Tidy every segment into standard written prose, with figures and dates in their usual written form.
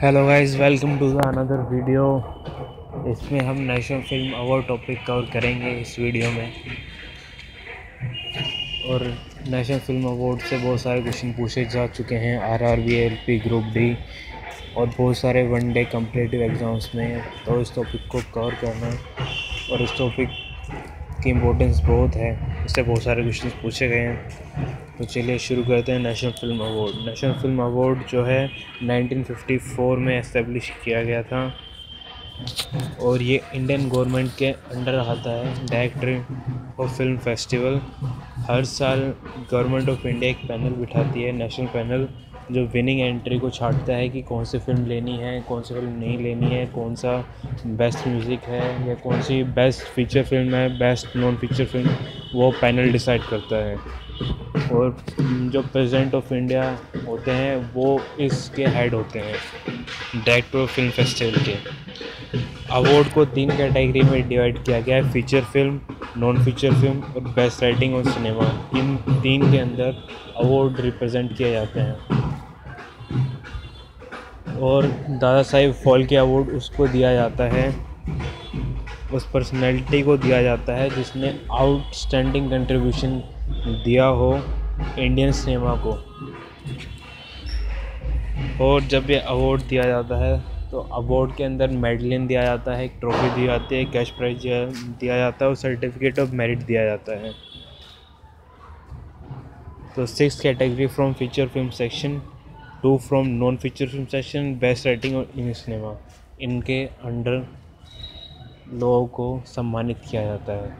Hello guys, welcome to the another video. इसमें हम national film award topic cover करेंगे इस वीडियो में। और नेशनल फिल्म अवार्ड से बहुत सारे क्वेश्चन पूछे जा चुके हैं आरआरबी, एलपी, ग्रुप डी और बहुत सारे वनडे कम्पिटिटिव एग्ज़ाम्स में। तो इस टॉपिक को कवर करना और इस टॉपिक की इम्पोर्टेंस बहुत है, इससे बहुत सारे क्वेश्चन पूछे गए हैं। तो चलिए शुरू करते हैं। National film award. National film award जो है 1954 में एस्टेब्लिश किया गया था और ये इंडियन गवर्नमेंट के अंडर आता है। Director of film festival. हर साल गवर्नमेंट ऑफ इंडिया एक पैनल बिठाती है, नेशनल पैनल, जो विनिंग एंट्री को छांटता है कि कौन सी फिल्म लेनी है, कौन सी फिल्म नहीं लेनी है, कौन सा बेस्ट म्यूज़िक है या कौन सी बेस्ट फीचर फिल्म है, बेस्ट नॉन फीचर फिल्म, वो पैनल डिसाइड करता है। और जो प्रेसिडेंट ऑफ इंडिया होते हैं वो इसके हेड होते हैं, डायरेक्टर ऑफ फिल्म फेस्टिवल के। अवार्ड को 3 कैटेगरी में डिवाइड किया गया है: feature film, non feature film और बेस्ट राइटिंग और सिनेमा। इन 3 के अंदर अवार्ड रिप्रेजेंट किए जाते हैं। और दादा साहेब फाल्के अवार्ड उसको दिया जाता है, उस पर्सनैलिटी को दिया जाता है जिसने आउटस्टैंडिंग कंट्रीब्यूशन दिया हो इंडियन सिनेमा को। और जब ये अवार्ड दिया जाता है तो अवार्ड के अंदर मेडलिन दिया जाता है, एक ट्रॉफी दी जाती है, कैश प्राइज दिया जाता है और सर्टिफिकेट ऑफ मेरिट दिया जाता है। तो 6 category from feature film section, 2 from non feature film section, best writing और इन सिनेमा, इनके अंडर लोगों को सम्मानित किया जाता है।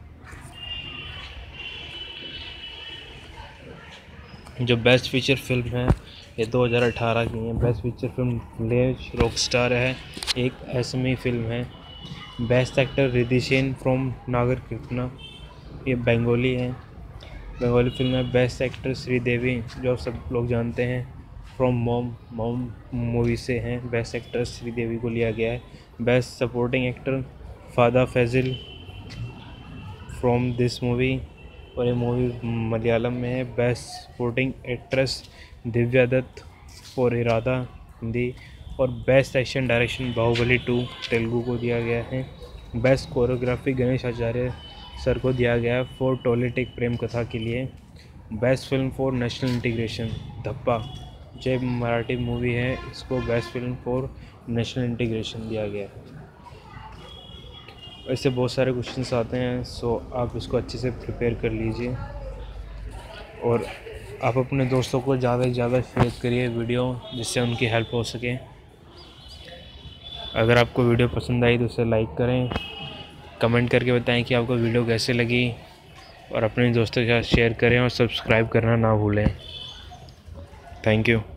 जो बेस्ट फीचर फिल्म है ये 2018 की है। Best feature film Village Rockstar है, एक असमी फिल्म है। Best actor Riddhi Sen from Nagar Kirtana, ये बंगाली है, बंगाली फिल्म है। बेस्ट एक्टर श्रीदेवी, जो सब लोग जानते हैं, फ्रॉम मॉम मूवी से हैं। बेस्ट एक्टर श्रीदेवी को लिया गया है। Best supporting actor Fahadh Faasil from this movie, और ये मूवी मलयालम में है। Best supporting actress Divya Dutta for Iraada, Hindi. और best action direction Baahubali 2 Telugu को दिया गया है। Best choreography Ganesh Acharya sir को दिया गया है फॉर टॉयलेटिक प्रेम कथा के लिए। Best film for national integration Dhappa, जो मराठी मूवी है, इसको best film for national integration दिया गया है। ऐसे बहुत सारे क्वेश्चंस आते हैं, सो आप इसको अच्छे से प्रिपेयर कर लीजिए और आप अपने दोस्तों को ज़्यादा से ज़्यादा शेयर करिए वीडियो, जिससे उनकी हेल्प हो सके। अगर आपको वीडियो पसंद आई तो उसे लाइक करें, कमेंट करके बताएं कि आपको वीडियो कैसे लगी, और अपने दोस्तों के साथ शेयर करें और सब्सक्राइब करना ना भूलें। Thank you.